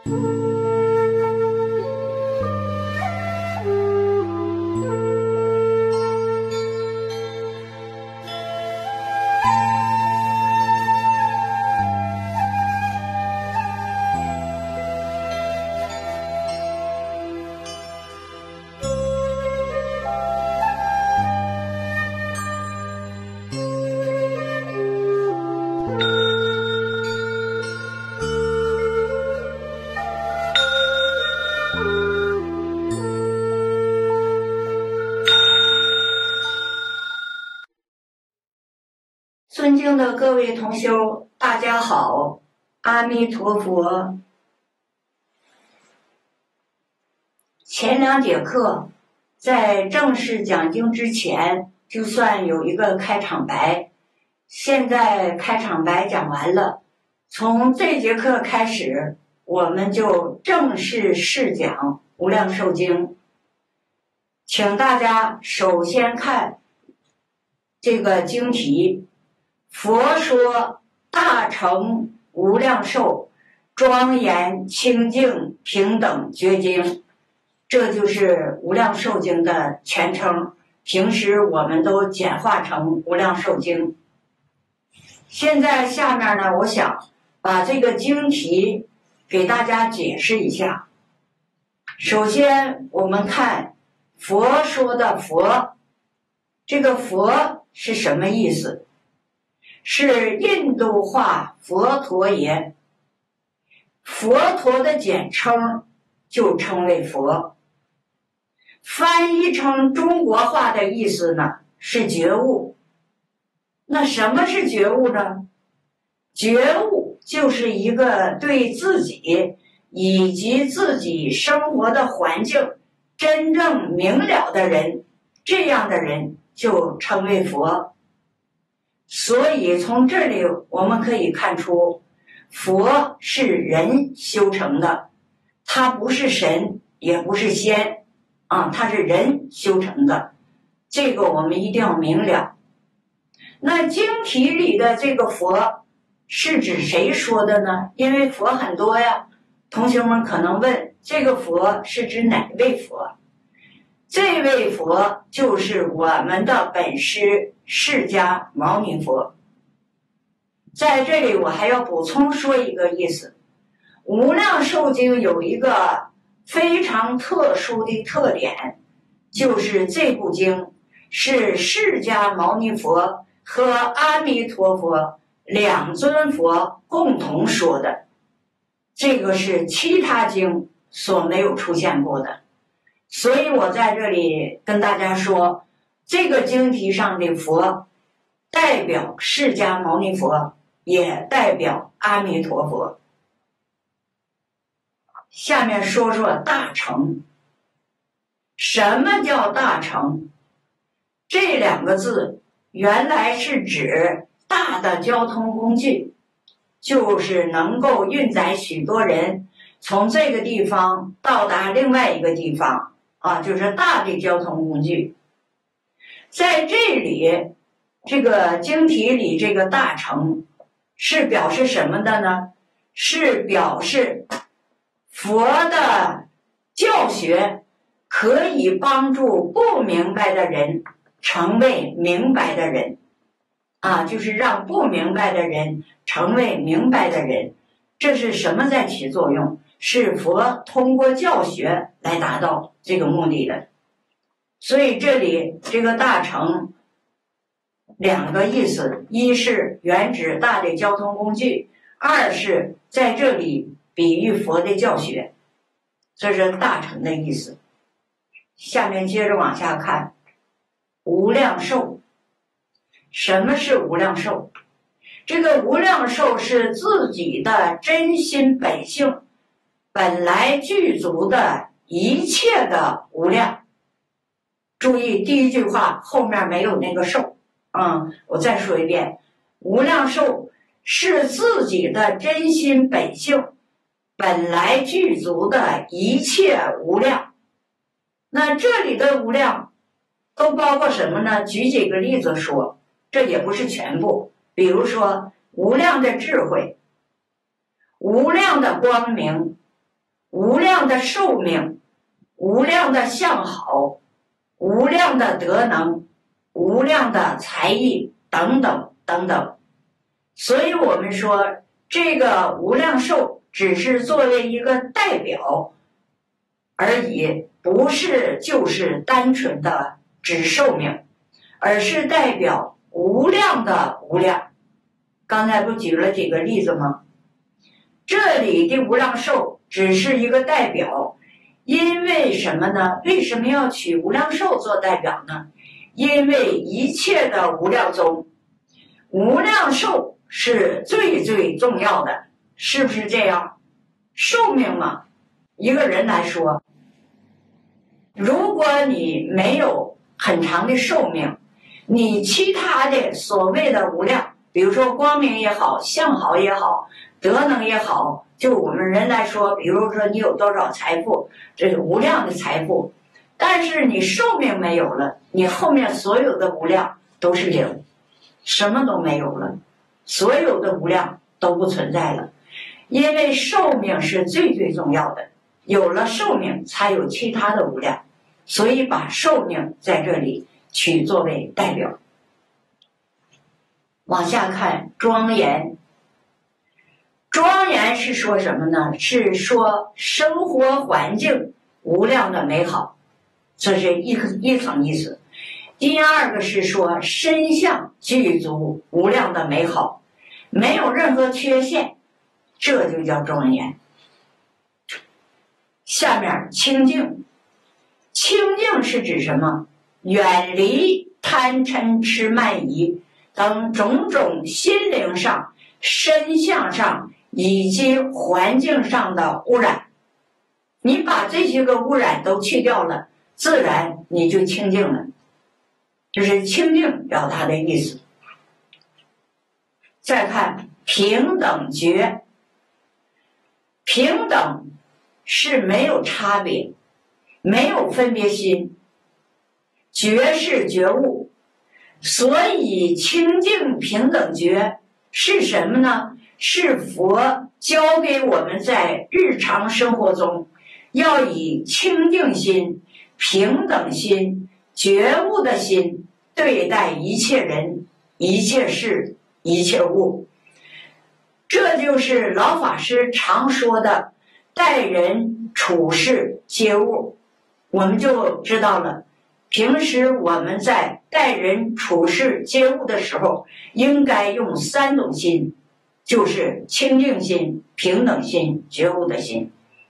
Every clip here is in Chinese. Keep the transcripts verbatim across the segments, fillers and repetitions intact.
尊敬的各位同修，大家好，阿弥陀佛。前两节课在正式讲经之前，就算有一个开场白。现在开场白讲完了，从这节课开始，我们就正式试讲《无量寿经》。请大家首先看这个经题。佛说大乘无量寿庄严清净平等觉经，这就是无量寿经的全称，平时我们都简化成无量寿经。现在下面呢，我想把这个经题给大家解释一下。首先我们看佛说的佛，这个佛是什么意思？是印度话佛陀也，佛陀的简称就称为佛。翻译成中国话的意思呢，是觉悟。那什么是觉悟呢？觉悟就是一个对自己以及自己生活的环境真正明了的人，这样的人就称为佛。所以从这里我们可以看出，佛是人修成的，他不是神也不是仙啊，他是人修成的，这个我们一定要明了。那经题里的这个佛是指谁说的呢？因为佛很多呀，同学们可能问，这个佛是指哪位佛？这位佛就是我们的本师释迦牟尼佛。在这里我还要补充说一个意思，无量寿经有一个非常特殊的特点，就是这部经是释迦牟尼佛和阿弥陀佛两尊佛共同说的，这个是其他经所没有出现过的。所以我在这里跟大家说，这个经题上的佛代表释迦牟尼佛，也代表阿弥陀佛。下面说说大乘。什么叫大乘？这两个字原来是指大的交通工具，就是能够运载许多人从这个地方到达另外一个地方啊，就是大的交通工具。在这里这个经题里，这个大乘是表示什么的呢？是表示佛的教学可以帮助不明白的人成为明白的人啊，就是让不明白的人成为明白的人。这是什么在起作用？是佛通过教学来达到这个目的的。所以这里这个大乘两个意思，一是原指大的交通工具，二是在这里比喻佛的教学，这是大乘的意思。下面接着往下看，无量寿。什么是无量寿？这个无量寿是自己的真心本性本来具足的一切的无量。注意第一句话后面没有那个寿，嗯，我再说一遍，无量寿是自己的真心本性本来具足的一切无量。那这里的无量都包括什么呢？举几个例子说，这也不是全部。比如说无量的智慧，无量的光明， 无量的寿命，无量的相好，无量的德能，无量的才艺等等等等。所以我们说这个无量寿只是作为一个代表而已，不是就是单纯的指寿命，而是代表无量的无量。刚才不举了几个例子吗？这里的无量寿只是一个代表，因为什么呢？为什么要取无量寿做代表呢？因为一切的无量中，无量寿是最最重要的，是不是这样？寿命嘛，一个人来说，如果你没有很长的寿命，你其他的所谓的无量，比如说光明也好，相好也好，德能也好，就我们人来说，比如说你有多少财富，这是无量的财富，但是你寿命没有了，你后面所有的无量都是零，什么都没有了，所有的无量都不存在了。因为寿命是最最重要的，有了寿命才有其他的无量，所以把寿命在这里取作为代表。往下看庄严，庄严是说什么呢？是说生活环境无量的美好，这是一一层意思。第二个是说身相具足无量的美好，没有任何缺陷，这就叫庄严。下面清净，清净是指什么？远离贪嗔痴慢疑等种种心灵上、身相上以及环境上的污染，你把这些个污染都去掉了，自然你就清净了，这是清净表达的意思。再看平等觉，平等是没有差别，没有分别心，觉是觉悟，所以清净平等觉是什么呢？是佛教给我们在日常生活中要以清净心、平等心、觉悟的心对待一切人、一切事、一切物。这就是老法师常说的待人处事接物，我们就知道了。平时我们在待人处事接物的时候，应该用三种心，就是清净心、平等心、觉悟的心。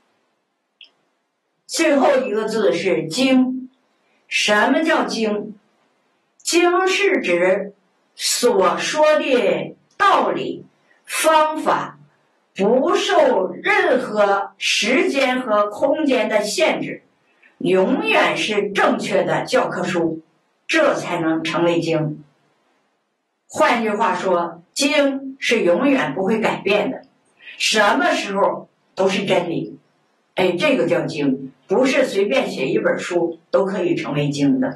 最后一个字是经。什么叫经？经是指所说的道理、方法，不受任何时间和空间的限制，永远是正确的教科书，这才能成为经。换句话说，经是永远不会改变的，什么时候都是真理。哎，这个叫经，不是随便写一本书都可以成为经的。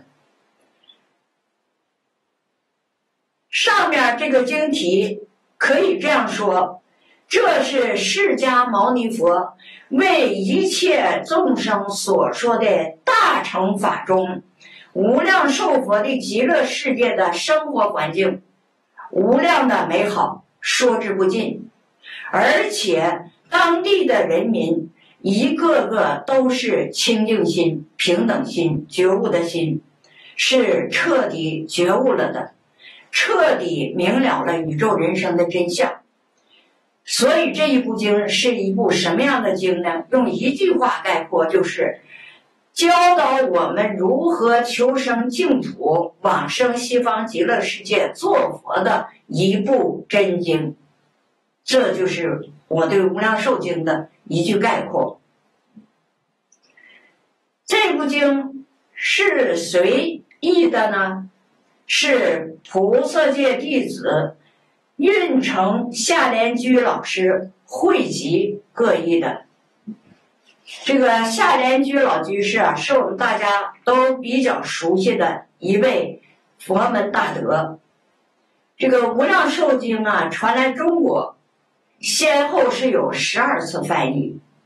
上面这个经题可以这样说，这是释迦牟尼佛为一切众生所说的大乘法中无量寿佛的极乐世界的生活环境，无量的美好，说之不尽。而且当地的人民一个个都是清净心、平等心、觉悟的心，是彻底觉悟了的，彻底明了了宇宙人生的真相。所以这一部经是一部什么样的经呢？用一句话概括，就是教导我们如何求生净土、往生西方极乐世界做佛的一部真经。这就是我对无量寿经的一句概括。这部经是谁译的呢？是菩萨戒弟子运城夏莲居老师汇集各译的。这个夏莲居老居士啊，是我们大家都比较熟悉的一位佛门大德。这个无量寿经啊，传来中国，先后是有十二次翻译。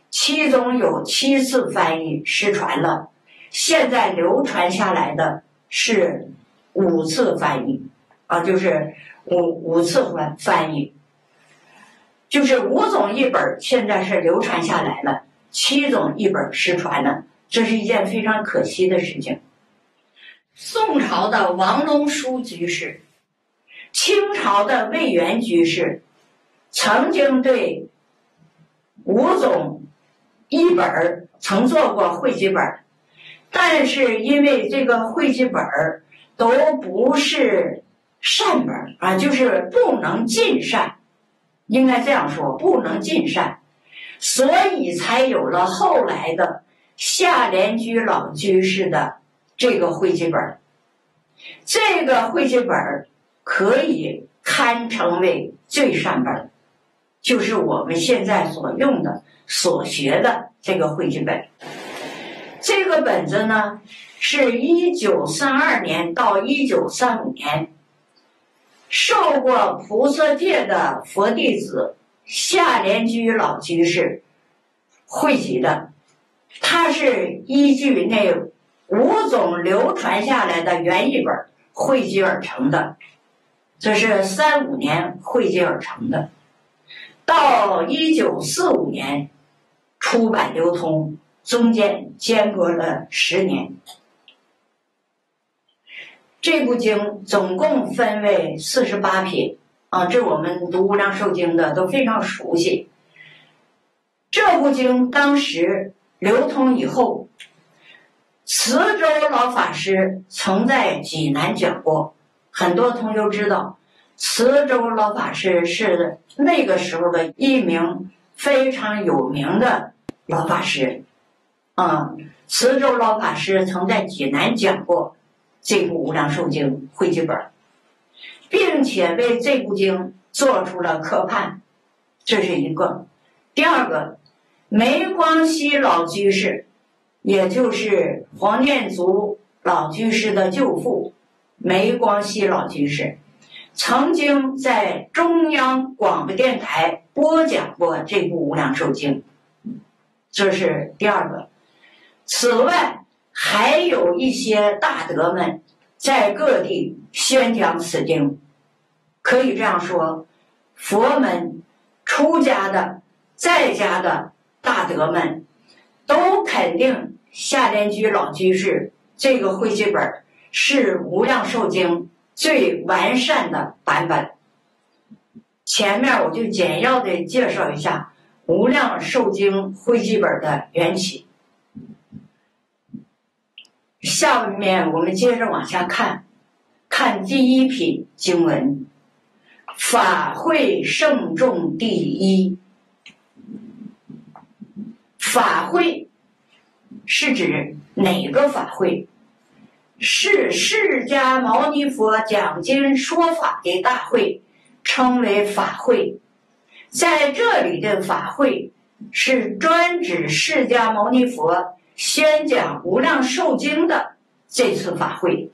其中有七次翻译失传了，现在流传下来的是五次翻译啊，就是五五次翻翻译，就是五种译本现在是流传下来了，七种译本失传了，这是一件非常可惜的事情。宋朝的王龙书居士，清朝的魏源居士，曾经对五种译本曾做过汇集本，但是因为这个汇集本都不是善本啊，就是不能尽善，应该这样说，不能尽善，所以才有了后来的夏莲居老居士的这个汇集本。这个汇集本可以堪称为最善本，就是我们现在所用的所学的这个汇集本。这个本子呢，是一九三二年到一九三五年受过菩萨戒的佛弟子夏莲居老居士汇集的，它是依据那五种流传下来的原译本汇集而成的，这是三五年汇集而成的，到一九四五年出版流通，中间间隔了十年。这部经总共分为四十八品啊，这我们读无量寿经的都非常熟悉。这部经当时流通以后，慈州老法师曾在济南讲过，很多同学知道慈州老法师是那个时候的一名非常有名的老法师啊、嗯，慈州老法师曾在济南讲过这部无量寿经汇集本，并且为这部经做出了科判，这是一个。第二个，梅光熙老居士，也就是黄念祖老居士的舅父梅光熙老居士，曾经在中央广播电台播讲过这部无量寿经，这是第二个。此外还有一些大德们在各地宣讲此经，可以这样说，佛门出家的在家的大德们都肯定夏莲居老居士这个汇集本是无量寿经最完善的版本。前面我就简要的介绍一下无量寿经汇集本的缘起。下面我们接着往下看，看第一品经文，法会圣众第一。法会是指哪个法会？是释迦牟尼佛讲经说法的大会，称为法会。在这里的法会是专指释迦牟尼佛宣讲无量寿经的这次法会。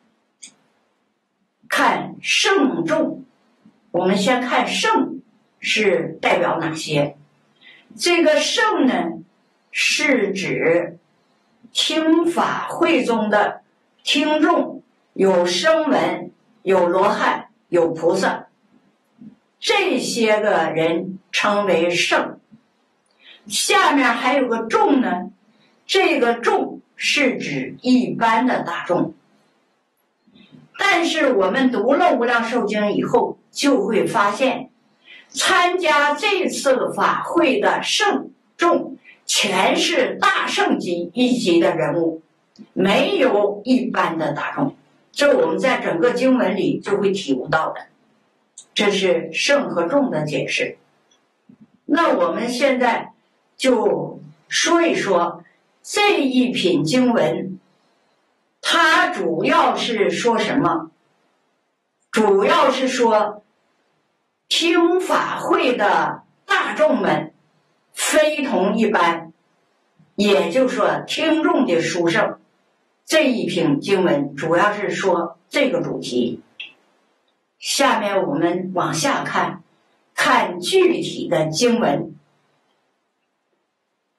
看圣众，我们先看圣是代表哪些？这个圣呢，是指听法会中的听众，有声闻，有罗汉，有菩萨，这些个人称为圣。下面还有个众呢，这个众是指一般的大众。但是我们读了无量寿经以后，就会发现参加这次法会的圣众全是大圣级一级的人物，没有一般的大众，这我们在整个经文里就会体悟到的。这是圣和众的解释。那我们现在就说一说这一品经文，它主要是说什么？主要是说听法会的大众们非同一般，也就是说听众的殊胜。这一品经文主要是说这个主题。下面我们往下看，看具体的经文。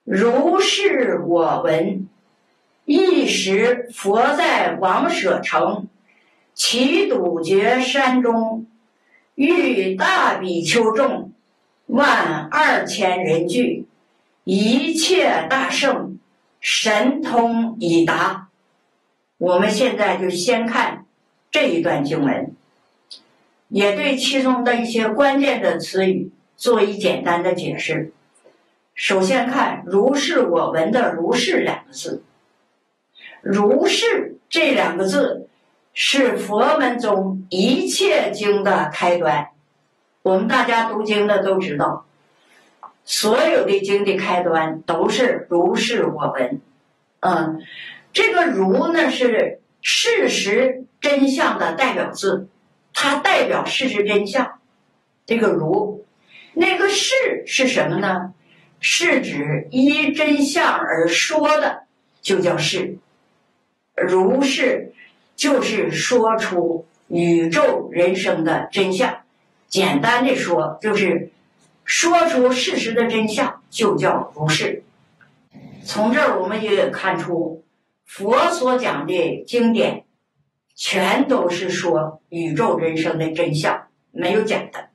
如是我闻。一时佛在王舍城其堵绝山中，遇大比丘众万二千人聚，一切大圣，神通已达。我们现在就先看这一段经文，也对其中的一些关键的词语做一简单的解释。首先看如是我闻的如是两个字，如是这两个字是佛门中一切经的开端。我们大家读经的都知道，所有的经的开端都是如是我闻。嗯，这个如呢是事实真相的代表字，它代表事实真相。这个如，那个是是什么呢？是指依真相而说的，就叫是。如是就是说出宇宙人生的真相，简单的说就是说出事实的真相，就叫如是。从这儿我们也看出，佛所讲的经典全都是说宇宙人生的真相，没有假的。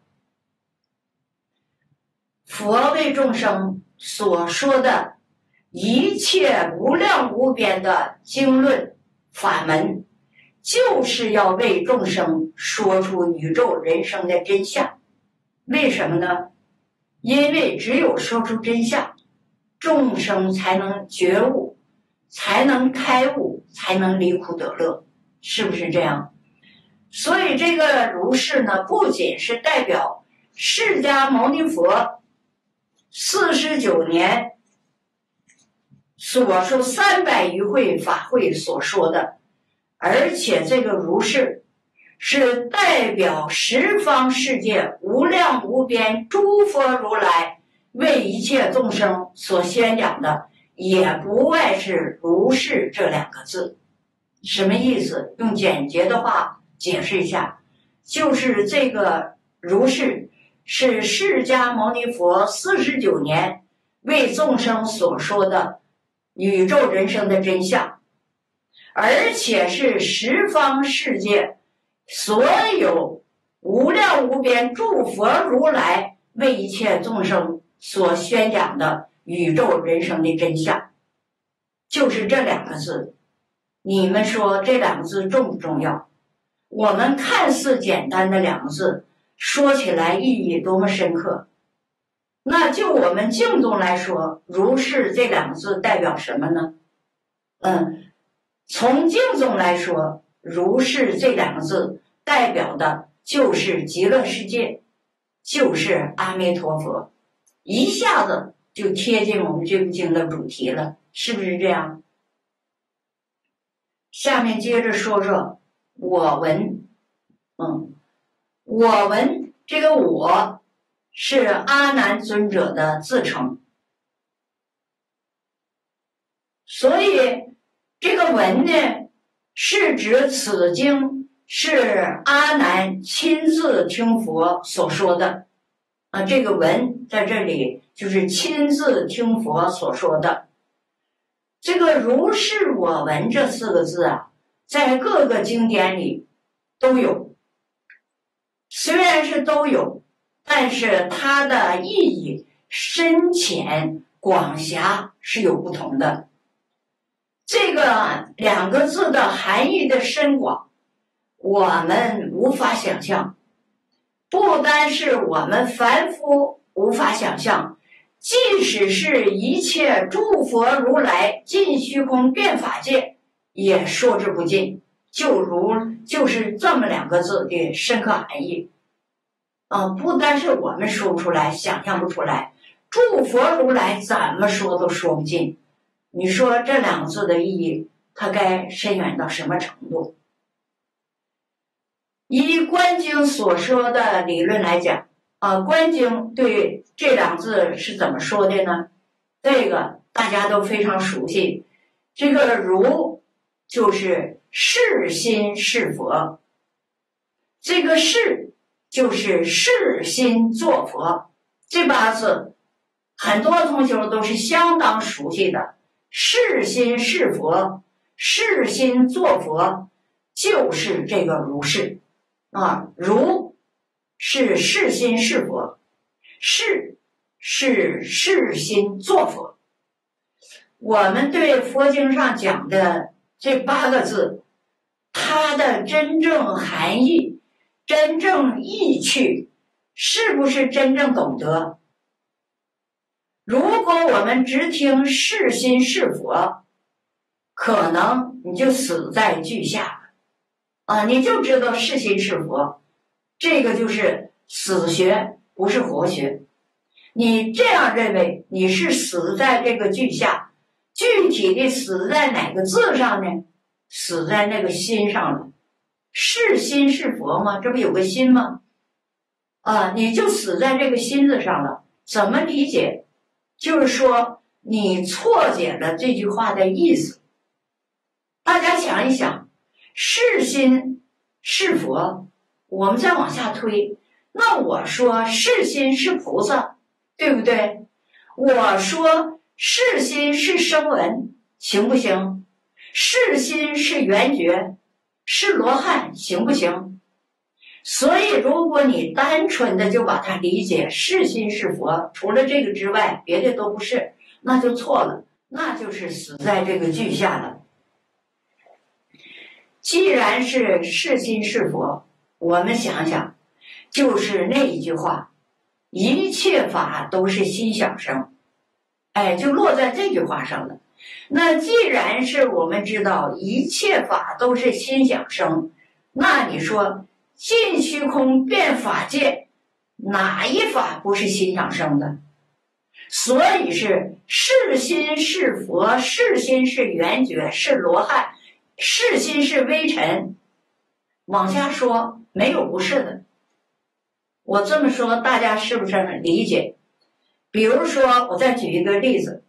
佛为众生所说的一切无量无边的经论法门，就是要为众生说出宇宙人生的真相。为什么呢？因为只有说出真相，众生才能觉悟，才能开悟，才能离苦得乐，是不是这样？所以这个如是呢，不仅是代表释迦牟尼佛四十九年所说三百余会法会所说的，而且这个如是是代表十方世界无量无边诸佛如来为一切众生所宣讲的，也不外是如是这两个字。什么意思？用简洁的话解释一下，就是这个如是是释迦牟尼佛四十九年为众生所说的宇宙人生的真相，而且是十方世界所有无量无边诸佛如来为一切众生所宣讲的宇宙人生的真相，就是这两个字。你们说这两个字重不重要？我们看似简单的两个字，说起来意义多么深刻。那就我们净宗来说，如是这两个字代表什么呢？嗯，从净宗来说，如是这两个字代表的就是极乐世界，就是阿弥陀佛，一下子就贴近我们这部经的主题了，是不是这样？下面接着说说我闻。嗯，我闻这个我是阿难尊者的自称，所以这个闻呢是指此经是阿难亲自听佛所说的啊，这个闻在这里就是亲自听佛所说的。这个如是我闻这四个字啊，在各个经典里都有，虽然是都有，但是它的意义深浅广狭是有不同的。这个两个字的含义的深广，我们无法想象，不单是我们凡夫无法想象，即使是一切诸佛如来尽虚空遍法界也说之不尽，就如就是这么两个字的深刻含义啊！不单是我们说不出来，想象不出来，诸佛如来怎么说都说不尽。你说这两个字的意义，它该深远到什么程度？以观经所说的理论来讲啊，观经对这两字是怎么说的呢？这个大家都非常熟悉，这个如就是是心是佛，这个是就是是心作佛，这八字很多同学都是相当熟悉的，是心是佛，是心作佛，就是这个如是啊。如是是心是佛，是是是心作佛。我们对佛经上讲的这八个字，它的真正含义、真正意趣，是不是真正懂得？如果我们只听是心是佛，可能你就死在句下了啊！你就知道是心是佛，这个就是死学，不是活学。你这样认为，你是死在这个句下，具体的死在哪个字上呢？死在那个心上了。是心是佛吗？这不有个心吗？啊，你就死在这个心字上了。怎么理解？就是说你错解了这句话的意思。大家想一想，是心是佛，我们再往下推，那我说是心是菩萨，对不对？我说是心是声闻，行不行？是心是缘觉，是罗汉，行不行？所以如果你单纯的就把它理解是心是佛，除了这个之外别的都不是，那就错了，那就是死在这个句下了。既然是是心是佛，我们想想，就是那一句话，一切法都是心想生，哎，就落在这句话上了。那既然是我们知道一切法都是心想生，那你说尽虚空遍法界，哪一法不是心想生的？所以是是心是佛，是心是缘觉，是罗汉，是心是微尘。往下说没有不是的。我这么说大家是不是很理解？比如说我再举一个例子，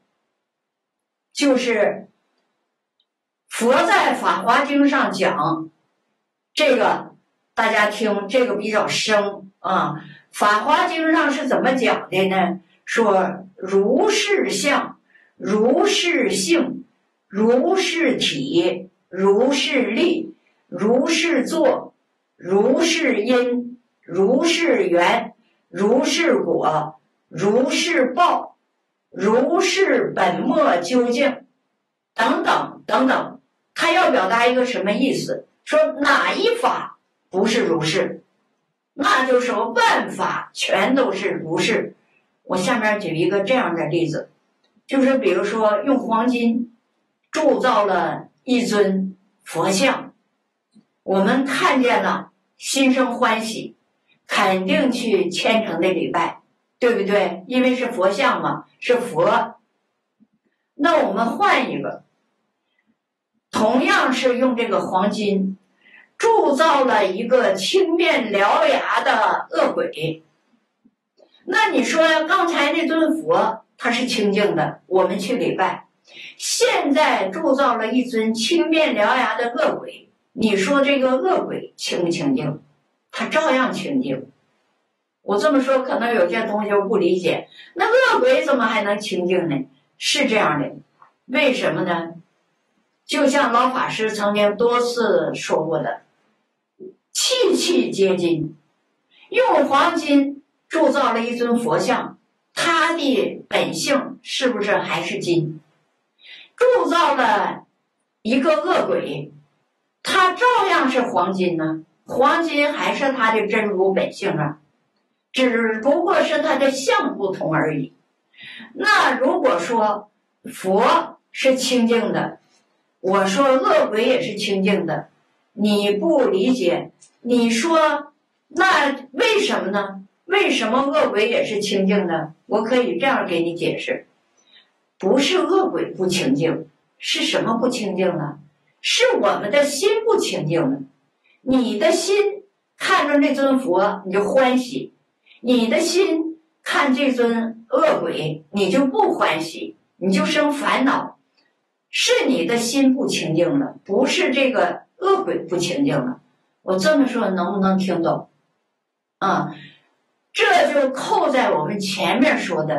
就是佛在《法华经》上讲这个，大家听这个比较生啊。《法华经》上是怎么讲的呢？说如是相，如是性，如是体，如是力，如是作，如是因，如是缘，如是果，如是报，如是本末究竟，等等等等。他要表达一个什么意思？说哪一法不是如是？那就说万法全都是如是。我下面举一个这样的例子，就是比如说用黄金铸造了一尊佛像，我们看见了心生欢喜，肯定去虔诚的礼拜，对不对？因为是佛像嘛，是佛。那我们换一个，同样是用这个黄金铸造了一个青面獠牙的恶鬼，那你说刚才那尊佛它是清净的，我们去礼拜，现在铸造了一尊青面獠牙的恶鬼，你说这个恶鬼清不清净？它照样清净。我这么说可能有些同学不理解，那恶鬼怎么还能清净呢？是这样的，为什么呢？就像老法师曾经多次说过的，气气皆金，用黄金铸造了一尊佛像，它的本性是不是还是金？铸造了一个恶鬼，它照样是黄金呢，黄金还是它的真如本性啊，只不过是它的相不同而已。那如果说佛是清净的，我说恶鬼也是清净的，你不理解，你说那为什么呢？为什么恶鬼也是清净的？我可以这样给你解释，不是恶鬼不清净，是什么不清净呢？是我们的心不清净了。你的心看着那尊佛你就欢喜，你的心看这尊恶鬼你就不欢喜，你就生烦恼，是你的心不清净了，不是这个恶鬼不清净了。我这么说能不能听懂啊？这就扣在我们前面说的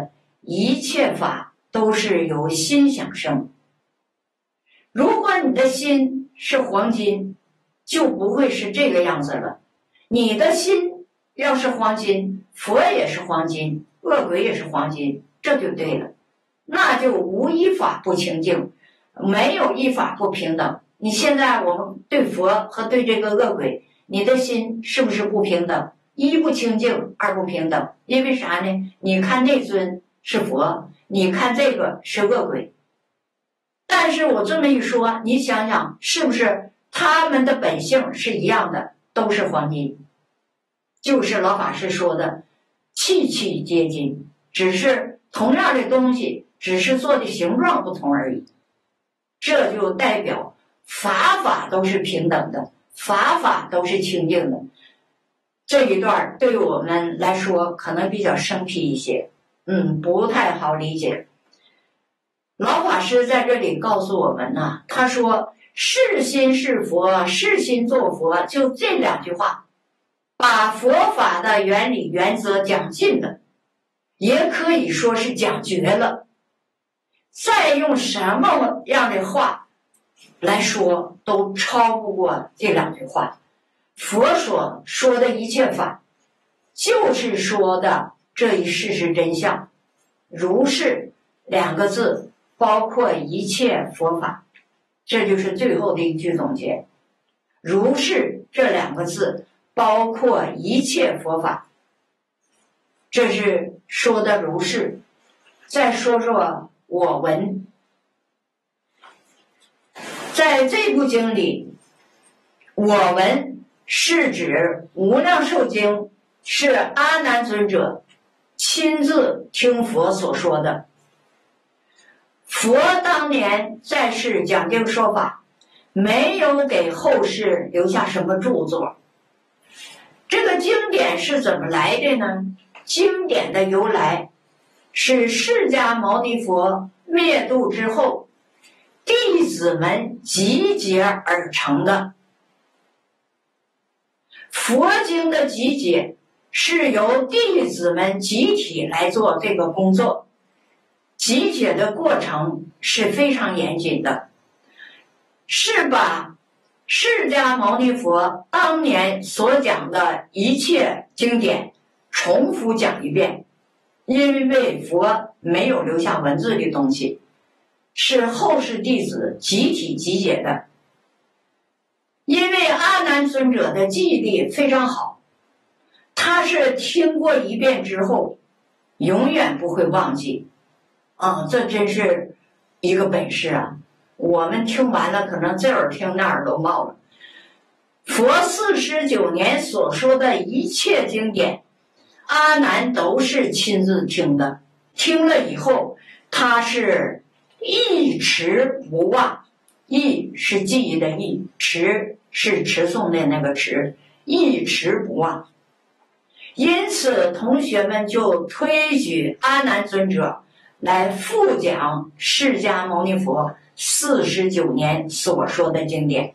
一切法都是由心想生。如果你的心是黄金，就不会是这个样子了。你的心要是黄金，佛也是黄金，恶鬼也是黄金，这就对了。那就无一法不清净，没有一法不平等。你现在我们对佛和对这个恶鬼，你的心是不是不平等？一不清净，二不平等。因为啥呢？你看那尊是佛，你看这个是恶鬼。但是我这么一说，你想想是不是他们的本性是一样的，都是黄金？就是老法师说的气气皆金，只是同样的东西，只是做的形状不同而已。这就代表法法都是平等的，法法都是清净的。这一段对我们来说可能比较生僻一些，嗯，不太好理解。老法师在这里告诉我们呢，他说是心是佛，是心做佛，就这两句话把佛法的原理原则讲尽了，也可以说是讲绝了。再用什么样的话来说都超不过这两句话。佛所说的一切法就是说的这一事实真相，如是两个字包括一切佛法，这就是最后的一句总结。如是这两个字包括一切佛法，这是说的如是。再说说我闻，在这部经里，我闻是指无量寿经，是阿难尊者亲自听佛所说的。佛当年在世讲经说法，没有给后世留下什么著作。这个经典是怎么来的呢？经典的由来是释迦牟尼佛灭度之后，弟子们集结而成的。佛经的集结是由弟子们集体来做这个工作，集结的过程是非常严谨的，是把释迦牟尼佛当年所讲的一切经典重复讲一遍，因为佛没有留下文字的东西，是后世弟子集体集结的。因为阿难尊者的记忆力非常好，他是听过一遍之后永远不会忘记啊，这真是一个本事啊！我们听完了可能这耳听那耳都冒了。佛四十九年所说的一切经典，阿难都是亲自听的，听了以后他是一持不忘，忆是记忆的忆，持是持诵的那个持，一持不忘。因此同学们就推举阿难尊者来复讲释迦牟尼佛四十九年所说的经典。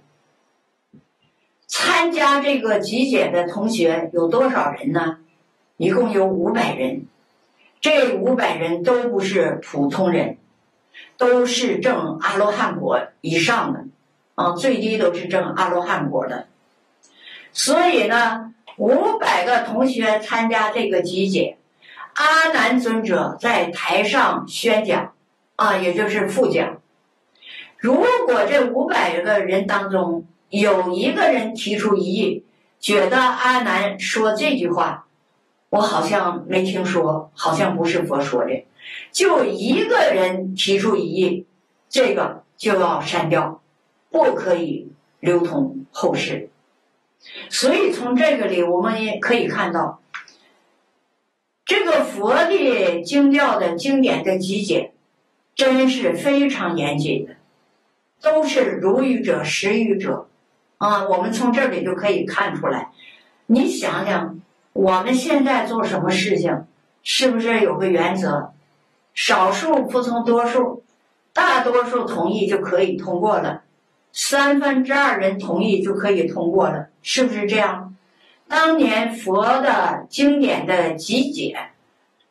参加这个集结的同学有多少人呢？一共有五百人。这五百人都不是普通人，都是证阿罗汉果以上的啊，最低都是证阿罗汉果的。所以呢，五百个同学参加这个集结，阿难尊者在台上宣讲啊，也就是复讲。如果这五百个人当中有一个人提出异议，觉得阿难说这句话我好像没听说，好像不是佛说的，就一个人提出异议，这个就要删掉，不可以流通后世。所以从这个里我们也可以看到，这个佛的经教的经典的集结真是非常严谨的，都是如语者实语者啊，我们从这里就可以看出来。你想想我们现在做什么事情是不是有个原则，少数服从多数，大多数同意就可以通过了，三分之二人同意就可以通过了，是不是这样？当年佛的经典的集结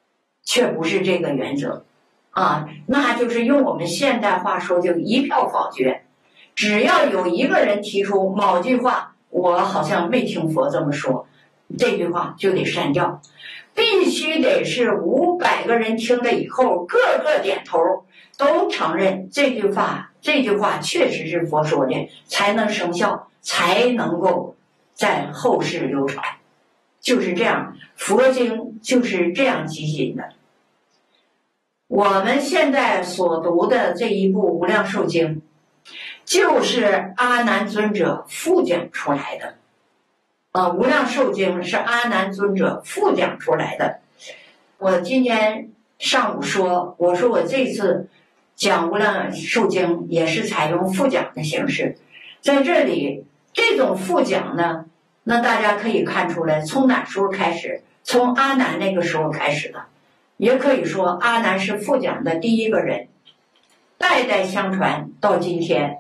却不是这个原则，啊，那就是用我们现代话说，就一票否决。只要有一个人提出某句话，我好像没听佛这么说，这句话就得删掉，必须得是五百个人听了以后，个个点头，都承认这句话，这句话确实是佛说的，才能生效，才能够在后世流传。就是这样，佛经就是这样集锦的。我们现在所读的这一部《无量寿经》，就是阿难尊者复讲出来的。呃，《无量寿经》是阿难尊者复讲出来的。我今天上午说，我说我这次讲《无量寿经》也是采用复讲的形式。在这里，这种复讲呢，那大家可以看出来，从哪时候开始？从阿难那个时候开始的。也可以说，阿难是复讲的第一个人，代代相传到今天。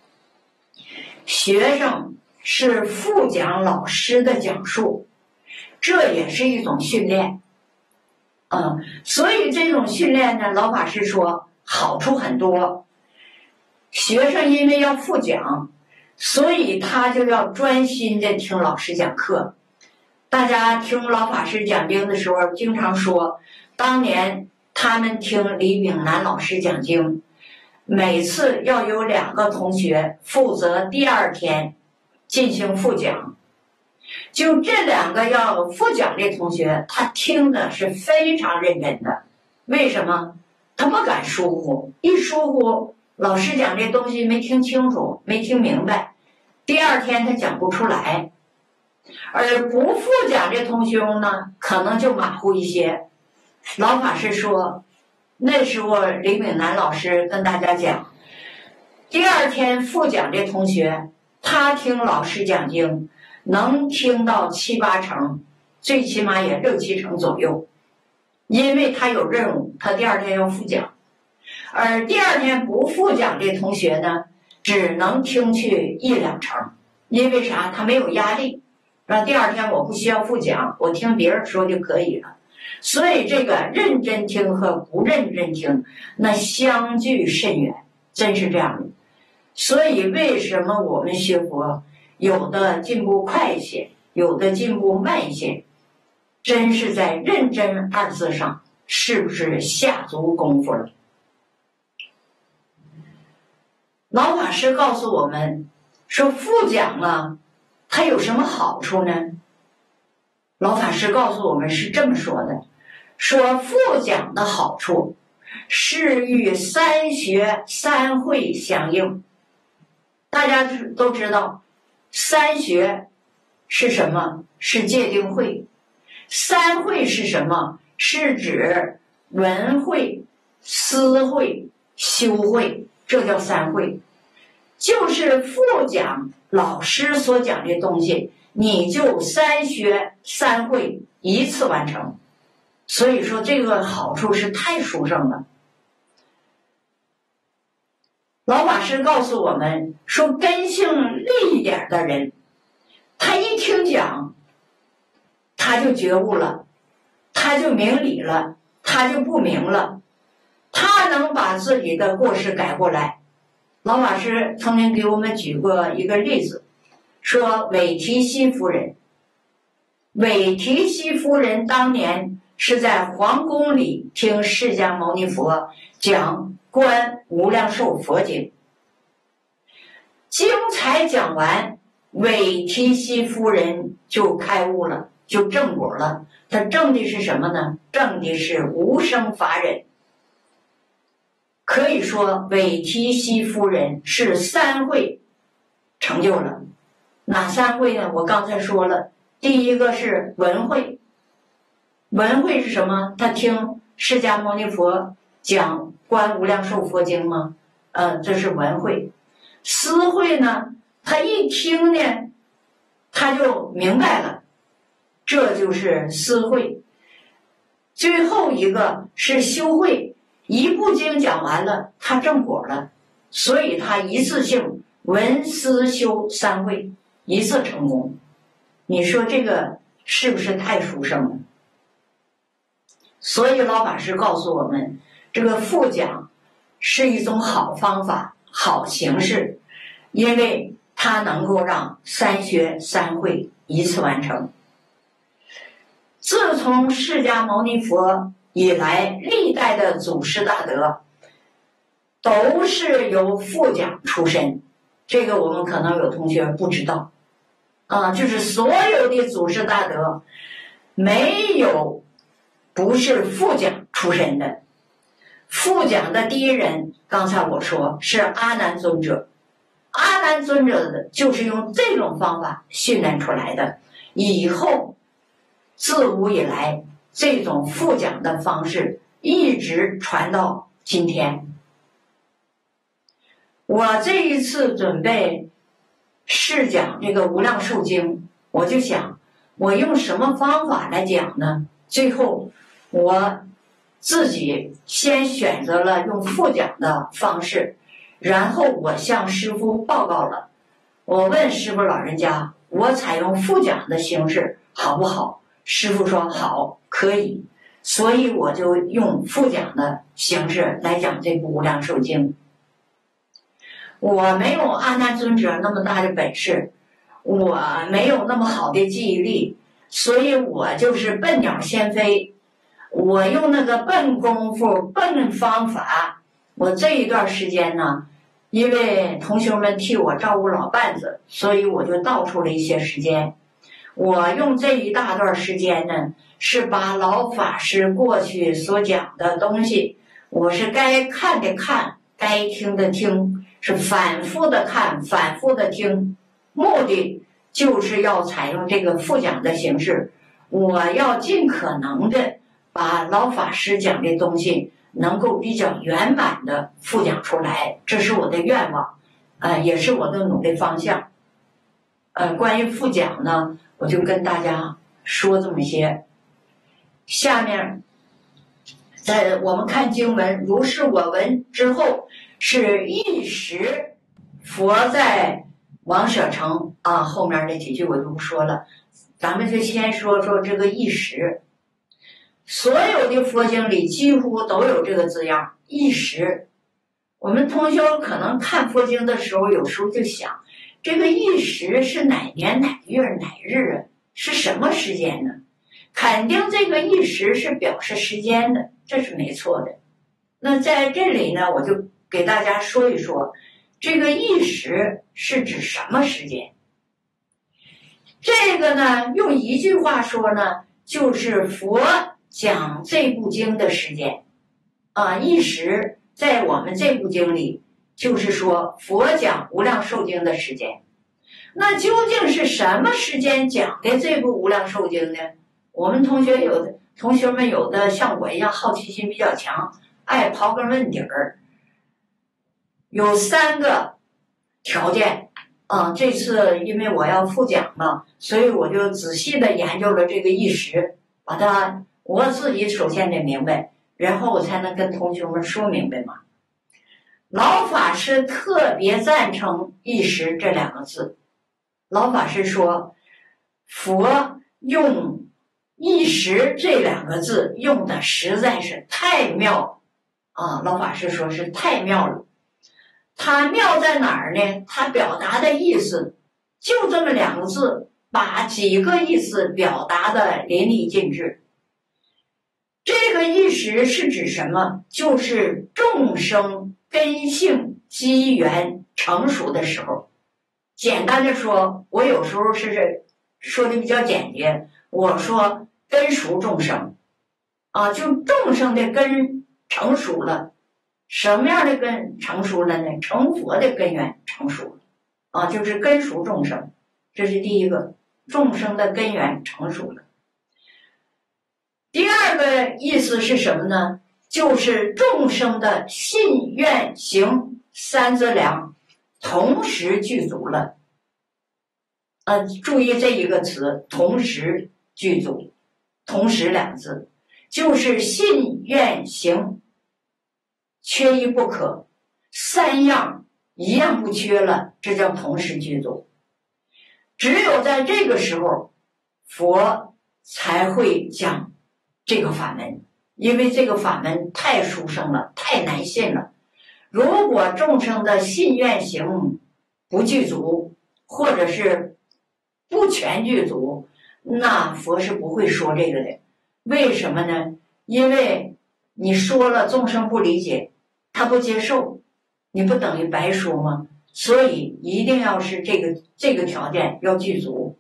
学生是复讲老师的讲述，这也是一种训练。嗯，所以这种训练呢，老法师说好处很多。学生因为要复讲，所以他就要专心的听老师讲课。大家听老法师讲经的时候，经常说，当年他们听李炳南老师讲经，每次要有两个同学负责第二天进行复讲。就这两个要复讲的同学，他听的是非常认真的。为什么？他不敢疏忽，一疏忽，老师讲这东西没听清楚，没听明白，第二天他讲不出来。而不复讲这同学呢，可能就马虎一些。老法师说，那时候李炳南老师跟大家讲，第二天复讲这同学，他听老师讲经能听到七八成，最起码也六七成左右，因为他有任务，他第二天要复讲。而第二天不复讲这同学呢，只能听去一两成，因为啥？他没有压力。那第二天我不需要复讲，我听别人说就可以了。所以这个认真听和不认真听，那相距甚远，真是这样的。所以为什么我们学佛，有的进步快一些，有的进步慢一些，真是在认真二字上，是不是下足功夫了？老法师告诉我们说，复讲了它有什么好处呢？老法师告诉我们是这么说的，说复讲的好处是与三学三会相应。大家都知道，三学是什么？是戒定慧。三会是什么？是指闻会、思会、修会，这叫三会。就是复讲老师所讲的东西，你就三学三会一次完成。所以说这个好处是太殊胜了。老法师告诉我们说，根性利一点的人，他一听讲，他就觉悟了，他就明理了，他就不明了，他能把自己的过失改过来。老法师曾经给我们举过一个例子，说韦提希夫人。韦提希夫人当年是在皇宫里听释迦牟尼佛讲观无量寿佛经，经才讲完，韦提希夫人就开悟了，就证果了。他证的是什么呢？证的是无生法忍。可以说韦提希夫人是三会成就了。哪三会呢？我刚才说了，第一个是闻会。闻会是什么？他听释迦牟尼佛讲观无量寿佛经吗？呃，这是闻会。思会呢，他一听呢，他就明白了，这就是思会。最后一个是修会，一部经讲完了，他正果了，所以他一次性闻思修三会，一次成功。你说这个是不是太殊胜了？ 所以老法师告诉我们，这个复讲是一种好方法、好形式，因为它能够让三学三会一次完成。自从释迦牟尼佛以来，历代的祖师大德都是由复讲出身，这个我们可能有同学不知道啊，就是所有的祖师大德没有不是复讲出身的。复讲的第一人，刚才我说是阿难尊者，阿难尊者就是用这种方法训练出来的，以后自古以来这种复讲的方式一直传到今天。我这一次准备试讲这个无量寿经，我就想我用什么方法来讲呢？最后我自己先选择了用复讲的方式，然后我向师父报告了。我问师父老人家，我采用复讲的形式好不好？师父说好，可以。所以我就用复讲的形式来讲这部无量寿经。我没有阿难尊者那么大的本事，我没有那么好的记忆力，所以我就是笨鸟先飞。我用那个笨功夫、笨方法。我这一段时间呢，因为同学们替我照顾老伴子，所以我就倒出了一些时间。我用这一大段时间呢，是把老法师过去所讲的东西，我是该看的看，该听的听，是反复的看，反复的听，目的就是要采用这个复讲的形式。我要尽可能的把老法师讲的东西能够比较圆满的复讲出来，这是我的愿望，呃，也是我的努力方向。呃，关于复讲呢，我就跟大家说这么些。下面，在我们看经文，如是我闻之后，是一时佛在王舍城啊，后面那几句我就不说了，咱们就先说说这个一时。所有的佛经里几乎都有这个字样，一时。我们同学可能看佛经的时候，有时候就想，这个一时是哪年哪月哪日啊？是什么时间呢？肯定这个一时是表示时间的，这是没错的。那在这里呢，我就给大家说一说，这个一时是指什么时间？这个呢，用一句话说呢，就是佛讲这部经的时间啊，一时在我们这部经里，就是说佛讲无量寿经的时间。那究竟是什么时间讲的这部无量寿经呢？我们同学有的同学们有的像我一样好奇心比较强，爱刨根问底儿。有三个条件啊，这次因为我要复讲嘛，所以我就仔细的研究了这个一时，把它我自己首先得明白，然后我才能跟同学们说明白嘛。老法师特别赞成一时这两个字。老法师说，佛用一时这两个字用的实在是太妙了啊！老法师说是太妙了。他妙在哪儿呢？他表达的意思就这么两个字，把几个意思表达的淋漓尽致。这个一时是指什么？就是众生根性机缘成熟的时候。简单的说，我有时候是说的比较简洁，我说根熟众生啊，就众生的根成熟了。什么样的根成熟了呢？成佛的根源成熟了啊，就是根熟众生，这是第一个，众生的根源成熟了。第二个意思是什么呢？就是众生的信愿行三资粮同时具足了。呃，注意这一个词，同时具足，同时两字，就是信愿行缺一不可，三样一样不缺了，这叫同时具足。只有在这个时候，佛才会讲这个法门因为这个法门太殊胜了，太难信了。如果众生的信愿行不具足，或者是不全具足，那佛是不会说这个的。为什么呢？因为你说了众生不理解，他不接受，你不等于白说吗？所以一定要是这个这个条件要具足。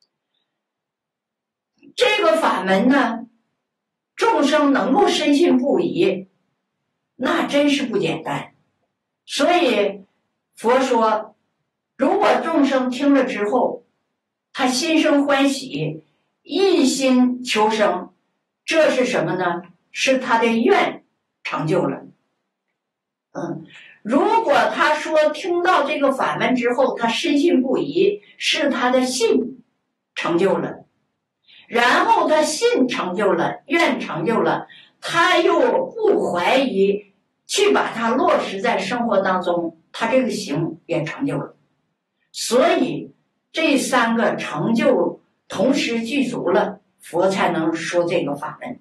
这个法门呢，众生能够深信不疑，那真是不简单。所以佛说，如果众生听了之后，他心生欢喜，一心求生，这是什么呢？是他的愿成就了。嗯，如果他说听到这个法门之后，他深信不疑，是他的信成就了。然后他信成就了，愿成就了，他又不怀疑，去把它落实在生活当中，他这个行也成就了。所以这三个成就同时具足了，佛才能说这个法门。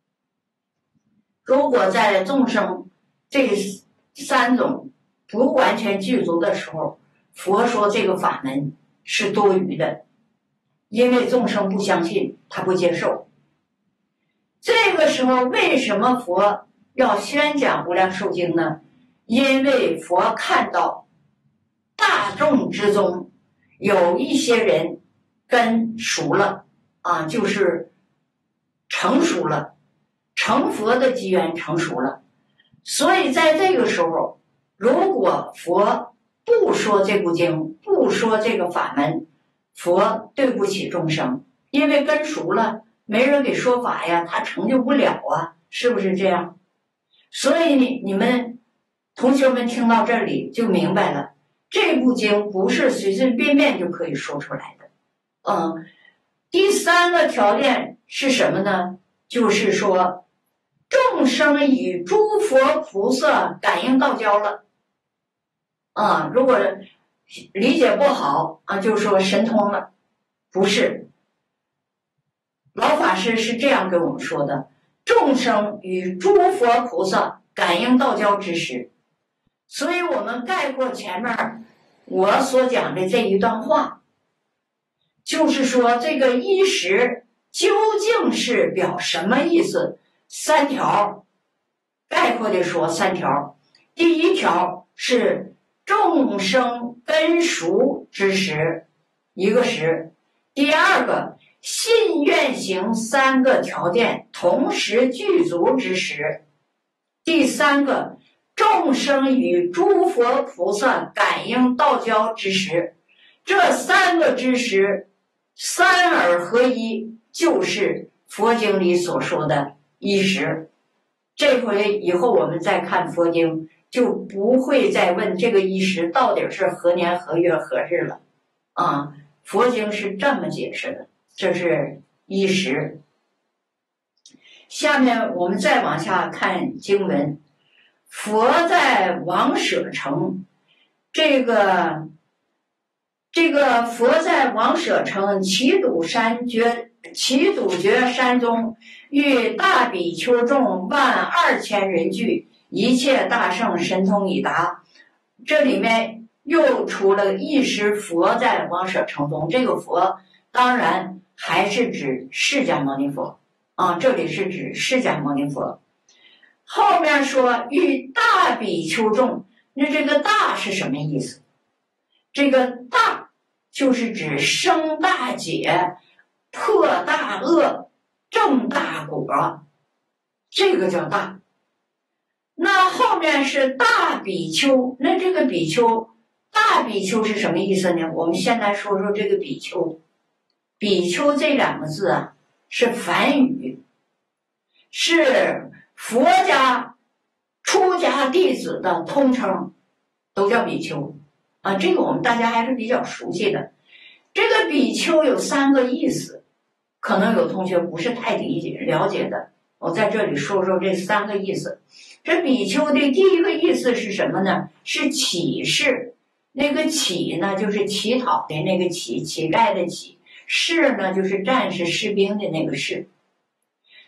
如果在众生这三种不完全具足的时候，佛说这个法门是多余的，因为众生不相信，他不接受。这个时候为什么佛要宣讲无量寿经呢？因为佛看到大众之中有一些人跟熟了啊，就是成熟了，成佛的机缘成熟了。所以在这个时候，如果佛不说这部经，不说这个法门，佛对不起众生，因为跟熟了，没人给说法呀，他成就不了啊，是不是这样？所以你你们同学们听到这里就明白了，这部经不是随随便便就可以说出来的。嗯，第三个条件是什么呢？就是说众生与诸佛菩萨感应道交了。啊，如果理解不好啊，就说神通了，不是。老法师是这样跟我们说的：众生与诸佛菩萨感应道交之时。所以我们概括前面我所讲的这一段话，就是说这个一时究竟是表什么意思？三条，概括的说三条。第一条是众生根熟之时，一个时；第二个信愿行三个条件同时具足之时；第三个众生与诸佛菩萨感应道交之时。这三个之时，三而合一，就是佛经里所说的一时。这回以后我们再看佛经，就不会再问这个一时到底是何年何月何日了啊！佛经是这么解释的，这是一时。下面我们再往下看经文。佛在王舍城，这个这个佛在王舍城齐堵山绝齐堵绝山中，遇大比丘众万二千人聚，一切大圣神通已达。这里面又出了一时佛在王舍城中，这个佛当然还是指释迦牟尼佛啊，这里是指释迦牟尼佛。后面说遇大比丘众，那这个大是什么意思？这个大就是指生大解、破大恶、正大果，这个叫大。那后面是大比丘，那这个比丘，大比丘是什么意思呢？我们先来说说这个比丘。比丘这两个字啊，是梵语，是佛家出家弟子的通称，都叫比丘啊。这个我们大家还是比较熟悉的。这个比丘有三个意思，可能有同学不是太理解了解的，我在这里说说这三个意思。这比丘的第一个意思是什么呢？是乞士。那个乞呢，就是乞讨的那个乞，乞丐的乞；士呢，就是战士士兵的那个士。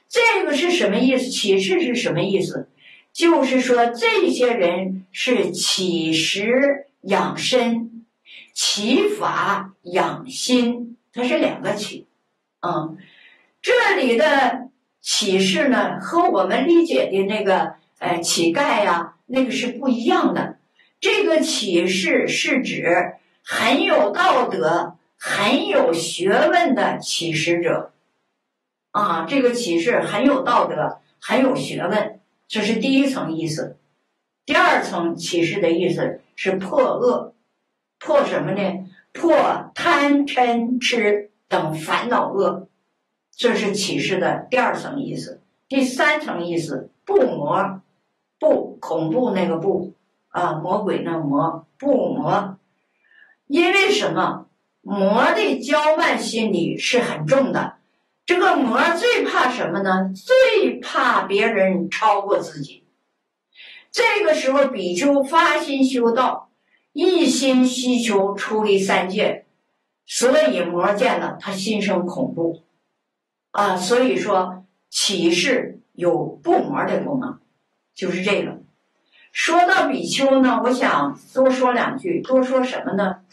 这个是什么意思？起事是什么意思？就是说这些人是起食养身，起法养心，它是两个起。嗯，这里的起事呢，和我们理解的那个呃乞丐呀、啊，那个是不一样的。这个起事是指很有道德、很有学问的起事者。啊，这个启示很有道德，很有学问，这是第一层意思。第二层启示的意思是破恶，破什么呢？破贪嗔痴等烦恼恶，这是启示的第二层意思。第三层意思，怖魔，怖恐怖那个怖啊，魔鬼那个魔，怖魔。因为什么？魔的骄慢心理是很重的。这个魔最怕什么呢？最怕别人超过自己。这个时候比丘发心修道，一心希求出离三界，所以魔见了他心生恐怖啊。所以说起事有布魔的功能，就是这个。说到比丘呢，我想多说两句。多说什么呢？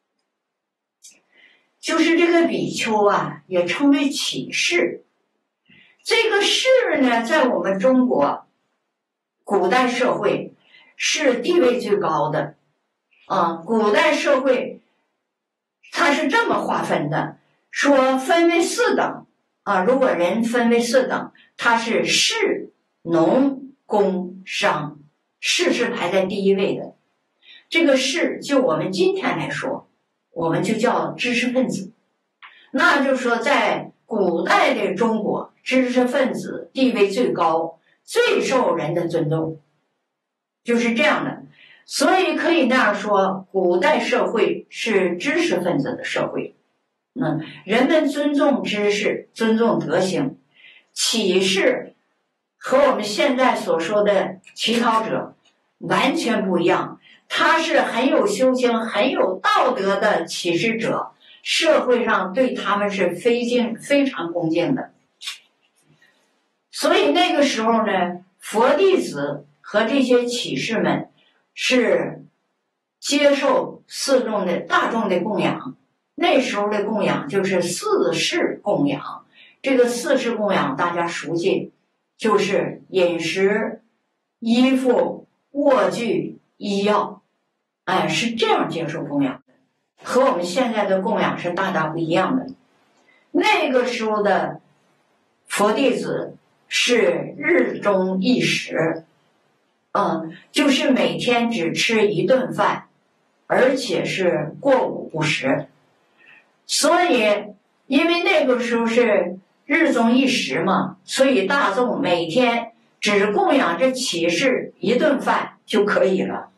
就是这个比丘啊，也称为起事。这个事呢，在我们中国古代社会是地位最高的啊。古代社会它是这么划分的，说分为四等啊。如果人分为四等，它是士、农、工、商，士是排在第一位的。这个士，就我们今天来说，我们就叫知识分子。那就是说在古代的中国，知识分子地位最高，最受人的尊重，就是这样的。所以可以那样说，古代社会是知识分子的社会。嗯，人们尊重知识，尊重德行。启示和我们现在所说的乞讨者完全不一样，他是很有修行、很有道德的启示者，社会上对他们是非敬非常恭敬的。所以那个时候呢，佛弟子和这些启示们是接受四众的大众的供养。那时候的供养就是四事供养，这个四事供养大家熟悉，就是饮食、衣服、卧具、医药，哎，是这样接受供养的，和我们现在的供养是大大不一样的。那个时候的佛弟子是日中一食，嗯，就是每天只吃一顿饭，而且是过午不食。所以因为那个时候是日中一食嘛，所以大众每天只供养这启示一顿饭就可以了。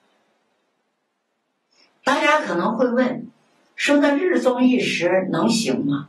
大家可能会问，说那日中一食能行吗？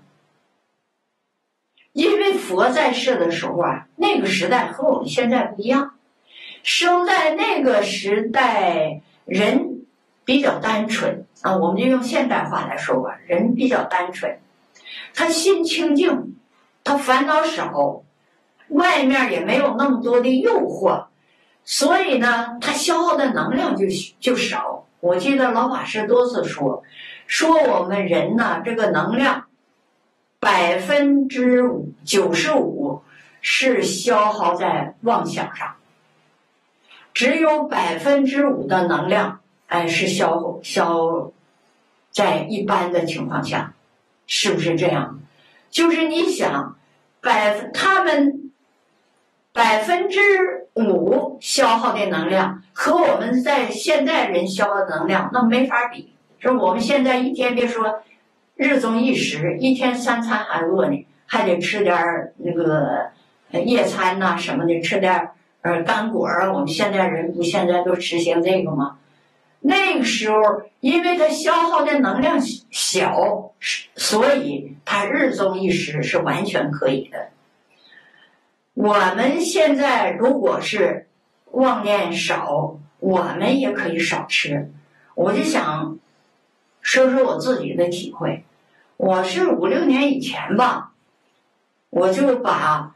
因为佛在世的时候啊，那个时代和我们现在不一样。生在那个时代，人比较单纯啊，我们就用现代话来说吧，人比较单纯，他心清净，他烦恼少，外面也没有那么多的诱惑，所以呢，他消耗的能量就就少。我记得老法师多次说，说我们人呢，这个能量百分之五九十五是消耗在妄想上，只有百分之五的能量，哎，是消消在一般的情况下，是不是这样？就是你想，百他们百分之五消耗的能量和我们在现代人消耗的能量，那没法比。说我们现在一天别说日中一食，一天三餐还饿呢，还得吃点那个夜餐呐、啊、什么的，吃点呃干果啊。我们现代人不现在都实行这个吗？那个时候因为它消耗的能量小，所以它日中一食是完全可以的。我们现在如果是妄念少，我们也可以少吃。我就想说说我自己的体会。我是五六年以前吧，我就把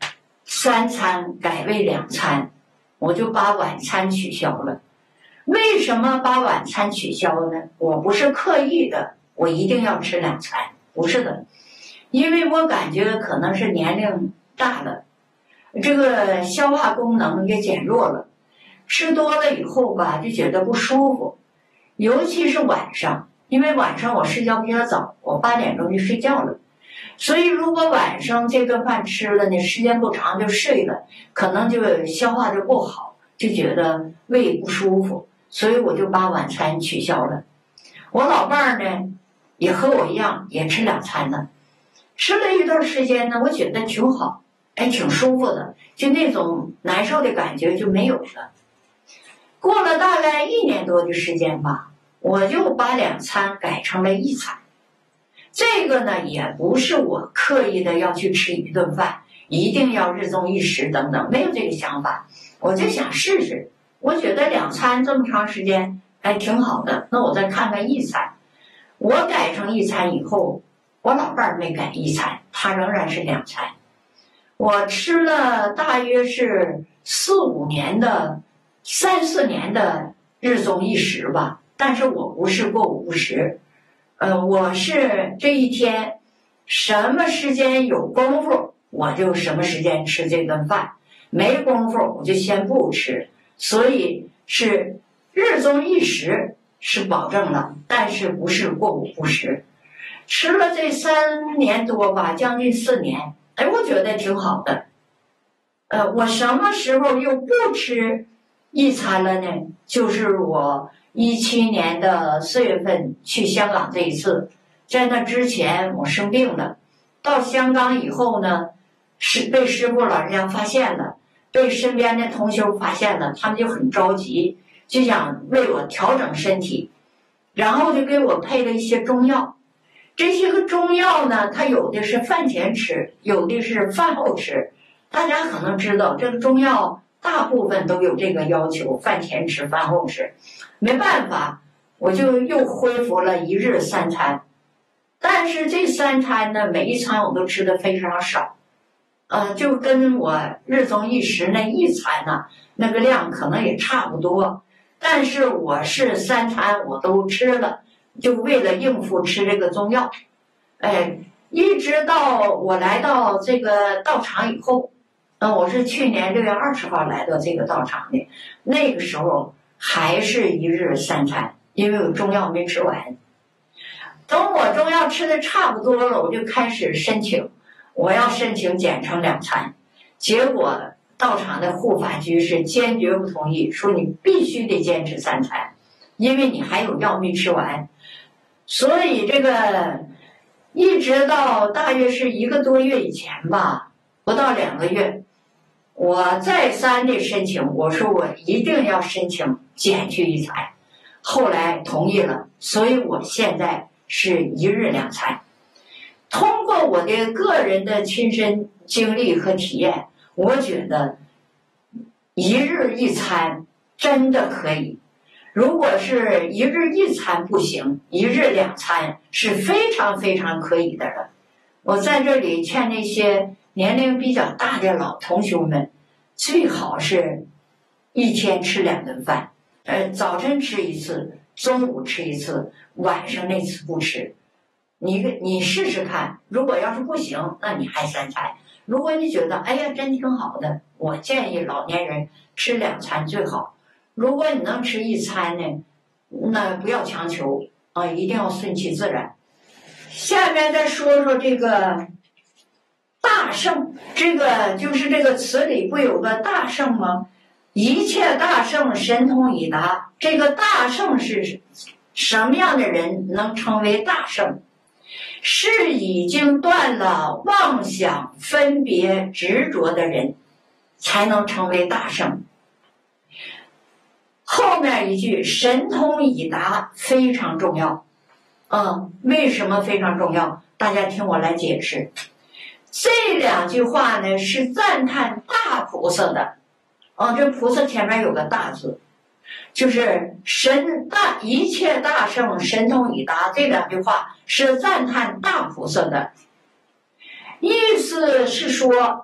三餐改为两餐，我就把晚餐取消了。为什么把晚餐取消呢？我不是刻意的，我一定要吃两餐，不是的，因为我感觉可能是年龄大了，这个消化功能也减弱了，吃多了以后吧，就觉得不舒服，尤其是晚上。因为晚上我睡觉比较早，我八点钟就睡觉了，所以如果晚上这顿饭吃了呢，时间不长就睡了，可能就消化就不好，就觉得胃不舒服，所以我就把晚餐取消了。我老伴儿呢，也和我一样，也吃两餐呢。吃了一段时间呢，我觉得挺好，哎，挺舒服的，就那种难受的感觉就没有了。过了大概一年多的时间吧，我就把两餐改成了一餐。这个呢，也不是我刻意的要去吃一顿饭，一定要日中一食等等，没有这个想法。我就想试试，我觉得两餐这么长时间还挺好的，那我再看看一餐。我改成一餐以后，我老伴儿没改一餐，他仍然是两餐。我吃了大约是四五年的三四年的日中一食吧，但是我不是过午不食，呃，我是这一天什么时间有功夫我就什么时间吃这顿饭，没功夫我就先不吃，所以是日中一食是保证了，但是不是过午不食。吃了这三年多吧，将近四年，哎，我觉得挺好的。呃，我什么时候又不吃一餐了呢？就是我一七年的四月份去香港这一次，在那之前我生病了，到香港以后呢，是被师傅老人家发现了，被身边的同修发现了，他们就很着急，就想为我调整身体，然后就给我配了一些中药。这些个中药呢，它有的是饭前吃，有的是饭后吃。大家可能知道，这个中药大部分都有这个要求，饭前吃，饭后吃。没办法，我就又恢复了一日三餐。但是这三餐呢，每一餐我都吃的非常少，呃，就跟我日中一食那一餐呢、啊，那个量可能也差不多。但是我是三餐我都吃了。就为了应付吃这个中药，哎，一直到我来到这个道场以后，嗯，我是去年六月二十号来到这个道场的，那个时候还是一日三餐，因为我中药没吃完。等我中药吃的差不多了，我就开始申请，我要申请减成两餐，结果道场的护法居士坚决不同意，说你必须得坚持三餐，因为你还有药没吃完。所以这个一直到大约是一个多月以前吧，不到两个月，我再三的申请，我说我一定要申请减去一餐，后来同意了，所以我现在是一日两餐。通过我的个人的亲身经历和体验，我觉得一日一餐真的可以。如果是一日一餐不行，一日两餐是非常非常可以的了。我在这里劝那些年龄比较大的老同学们，最好是一天吃两顿饭，呃，早晨吃一次，中午吃一次，晚上那次不吃。你你试试看，如果要是不行，那你还三餐。如果你觉得哎呀真挺好的，我建议老年人吃两餐最好。如果你能吃一餐呢，那不要强求啊，一定要顺其自然。下面再说说这个大圣，这个就是这个词里不有个大圣吗？一切大圣神通已达。这个大圣是什么样的人能成为大圣？是已经断了妄想分别执着的人才能成为大圣。后面一句神通已达非常重要，嗯，为什么非常重要？大家听我来解释。这两句话呢是赞叹大菩萨的，嗯，这菩萨前面有个大字，就是神大一切大圣神通已达，这两句话是赞叹大菩萨的，意思是说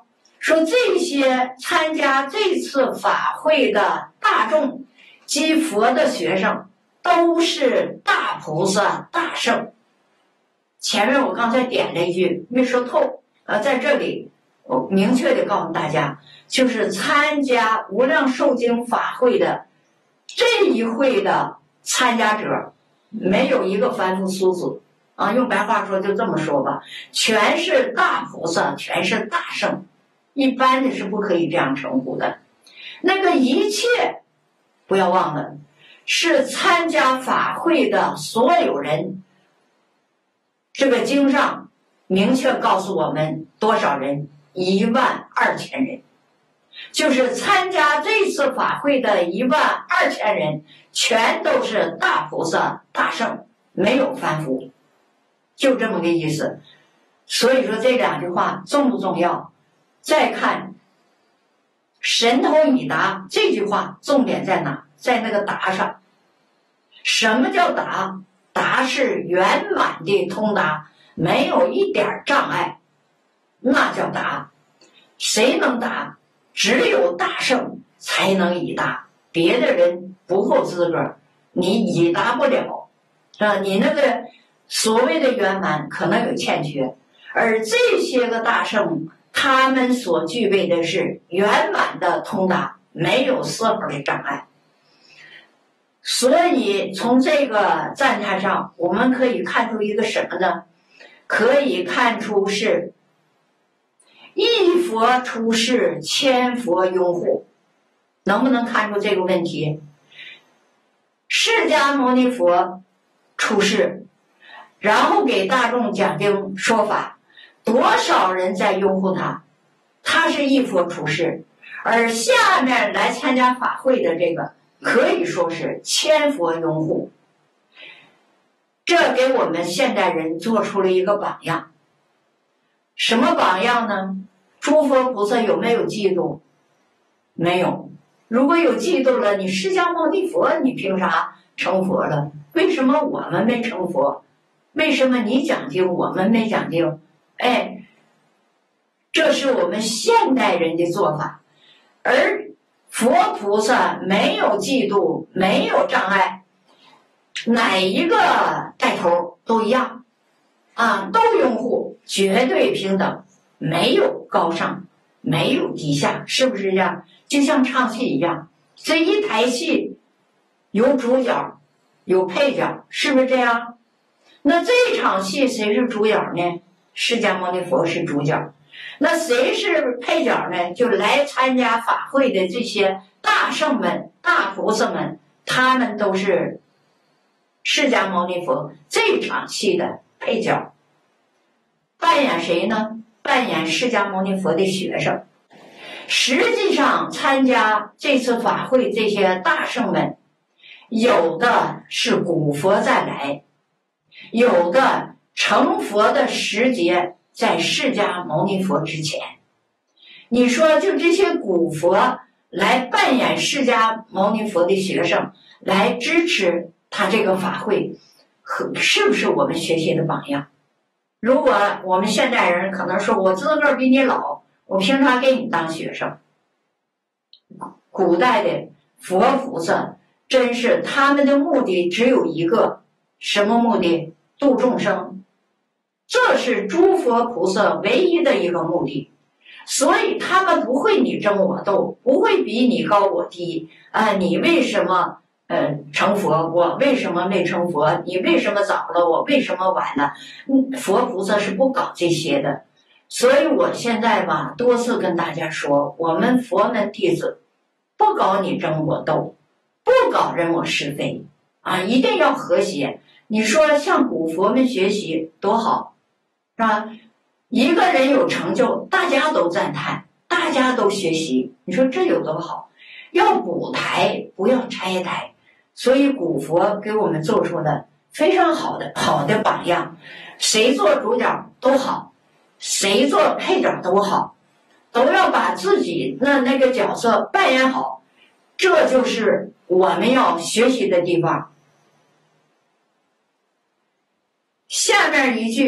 说这些参加这次法会的大众及佛的学生都是大菩萨大圣。前面我刚才点了一句没说透，呃，在这里我明确的告诉大家，就是参加无量寿经法会的这一会的参加者，没有一个凡夫俗子啊，用白话说就这么说吧，全是大菩萨，全是大圣，一般的是不可以这样称呼的。那个一切不要忘了，是参加法会的所有人。这个经上明确告诉我们多少人，一万二千人，就是参加这次法会的一万二千人，全都是大菩萨大圣，没有凡夫，就这么个意思。所以说这两句话重不重要？再看神通已达这句话重点在哪？在那个达上。什么叫达？达是圆满的通达，没有一点障碍，那叫达。谁能达？只有大圣才能已达，别的人不够资格，你已达不了啊！你那个所谓的圆满可能有欠缺，而这些个大圣他们所具备的是圆满的通达，没有丝毫的障碍。所以从这个赞叹上我们可以看出一个什么呢？可以看出是一佛出世，千佛拥护。能不能看出这个问题？释迦牟尼佛出世，然后给大众讲经说法，多少人在拥护他？他是一佛出世，而下面来参加法会的这个可以说是千佛拥护。这给我们现代人做出了一个榜样。什么榜样呢？诸佛菩萨有没有嫉妒？没有。如果有嫉妒了，你释迦牟尼佛你凭啥成佛了？为什么我们没成佛？为什么你讲经我们没讲经？哎，这是我们现代人的做法。而佛菩萨没有嫉妒，没有障碍，哪一个带头都一样啊，都拥护，绝对平等，没有高尚，没有低下，是不是这样？就像唱戏一样，这一台戏有主角有配角，是不是这样？那这场戏谁是主角呢？释迦牟尼佛是主角。那谁是配角呢？就来参加法会的这些大圣们、大菩萨们，他们都是释迦牟尼佛这场戏的配角。扮演谁呢？扮演释迦牟尼佛的学生。实际上参加这次法会这些大圣们，有的是古佛再来，有的成佛的时节在释迦牟尼佛之前。你说就这些古佛来扮演释迦牟尼佛的学生，来支持他这个法会，是不是我们学习的榜样？如果我们现代人可能说我资格比你老，我凭啥给你当学生？古代的佛菩萨真是他们的目的只有一个，什么目的？度众生。这是诸佛菩萨唯一的一个目的，所以他们不会你争我斗，不会比你高我低啊！你为什么呃成佛？我为什么没成佛？你为什么早了？我为什么晚了？嗯，佛菩萨是不搞这些的。所以我现在吧，多次跟大家说，我们佛门弟子不搞你争我斗，不搞人我是非啊，一定要和谐。你说向古佛们学习多好，是吧？一个人有成就，大家都赞叹，大家都学习，你说这有多好？要补台，不要拆台。所以古佛给我们做出了非常好的好的榜样，谁做主角都好，谁做配角都好，都要把自己的那个角色扮演好，这就是我们要学习的地方。下面一句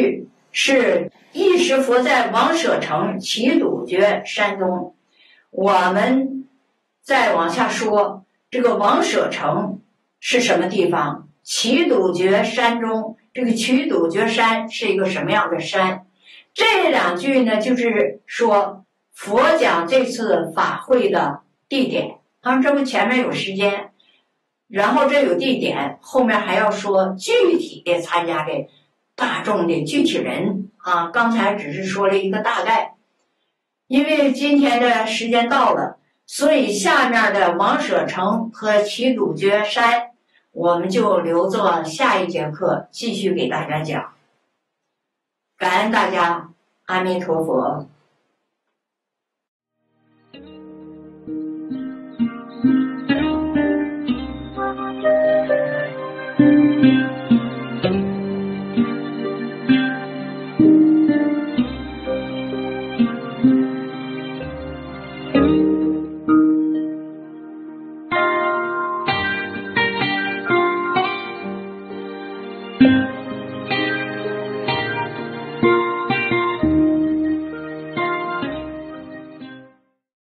是一时佛在王舍城齐堵绝山中。我们再往下说，这个王舍城是什么地方？齐堵绝山中，这个齐堵绝山是一个什么样的山？这两句呢，就是说佛讲这次法会的地点。当然，这不前面有时间，然后这有地点，后面还要说具体的参加的大众的具体人啊。刚才只是说了一个大概，因为今天的时间到了，所以下面的王舍城和齐堵绝山，我们就留作下一节课继续给大家讲。感恩大家，阿弥陀佛。